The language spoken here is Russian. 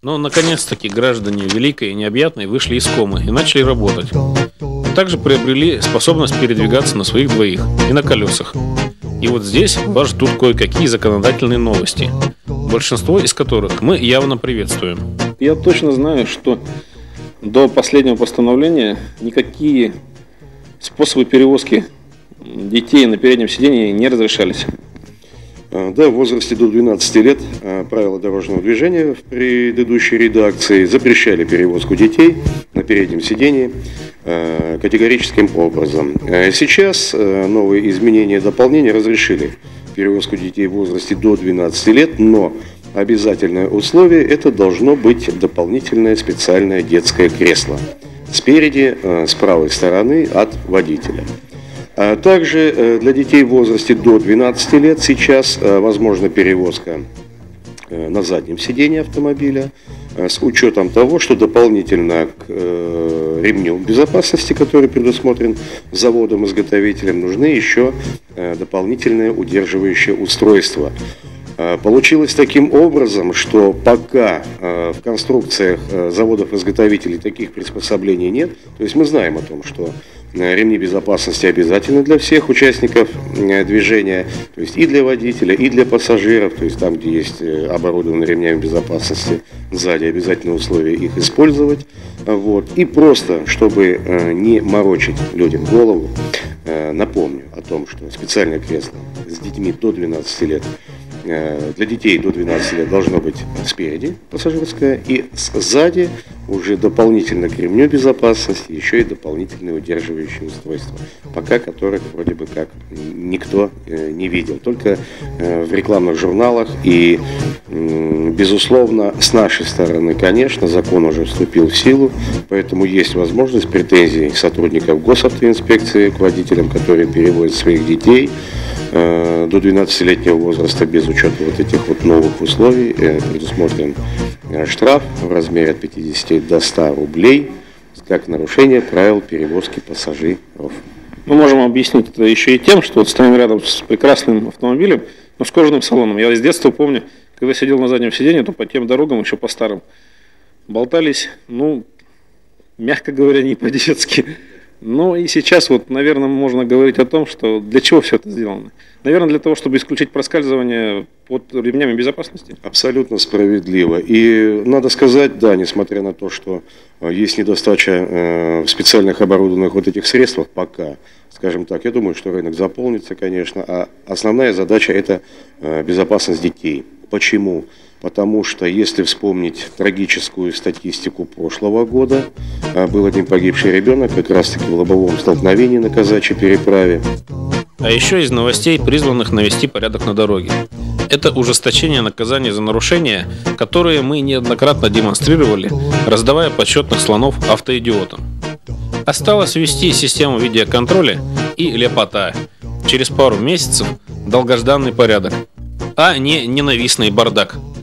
Но наконец-таки граждане Великой и Необъятной вышли из комы и начали работать. А также приобрели способность передвигаться на своих двоих и на колесах. И вот здесь вас ждут кое-какие законодательные новости, большинство из которых мы явно приветствуем. Я точно знаю, что до последнего постановления никакие способы перевозки детей на переднем сидении не разрешались. Да, в возрасте до 12 лет правила дорожного движения в предыдущей редакции запрещали перевозку детей на переднем сидении категорическим образом. Сейчас новые изменения и дополнения разрешили перевозку детей в возрасте до 12 лет, но обязательное условие – это должно быть дополнительное специальное детское кресло спереди, с правой стороны от водителя. А также для детей в возрасте до 12 лет сейчас возможна перевозка на заднем сидении автомобиля с учетом того, что дополнительно к ремню безопасности, который предусмотрен заводом-изготовителем, нужны еще дополнительные удерживающие устройства. Получилось таким образом, что пока в конструкциях заводов-изготовителей таких приспособлений нет, то есть мы знаем о том, что ремни безопасности обязательны для всех участников движения, то есть и для водителя, и для пассажиров, то есть там, где есть оборудованы ремнями безопасности сзади, обязательно условие их использовать. Вот. И просто, чтобы не морочить людям голову, напомню о том, что специальное кресло с детьми до 12 лет для детей до 12 лет должно быть спереди пассажирское, и сзади уже дополнительно к ремню безопасности еще и дополнительные удерживающие устройства, пока которых вроде бы как никто не видел, только в рекламных журналах. И безусловно, с нашей стороны, конечно, закон уже вступил в силу, поэтому есть возможность претензий сотрудников госавтоинспекции к водителям, которые перевозят своих детей до 12-летнего возраста без учета вот этих вот новых условий. Предусмотрен штраф в размере от 50 до 100 рублей как нарушение правил перевозки пассажиров. Мы можем объяснить это еще и тем, что вот стоим рядом с прекрасным автомобилем, но с кожаным салоном. Я с детства помню, когда сидел на заднем сиденье, то по тем дорогам, еще по старым, болтались, мягко говоря, не по-детски. Ну и сейчас вот, наверное, можно говорить о том, что для чего все это сделано. Наверное, для того, чтобы исключить проскальзывание под ремнями безопасности. Абсолютно справедливо. И надо сказать, да, несмотря на то, что есть недостача в специальных оборудованных вот этих средствах пока, скажем так, я думаю, что рынок заполнится, конечно, а основная задача – это безопасность детей. Почему? Потому что, если вспомнить трагическую статистику прошлого года, был один погибший ребенок как раз-таки в лобовом столкновении на Казачьей переправе. А еще из новостей, призванных навести порядок на дороге. Это ужесточение наказаний за нарушения, которые мы неоднократно демонстрировали, раздавая почетных слонов автоидиотам. Осталось ввести систему видеоконтроля и лепота. Через пару месяцев долгожданный порядок, а не ненавистный бардак.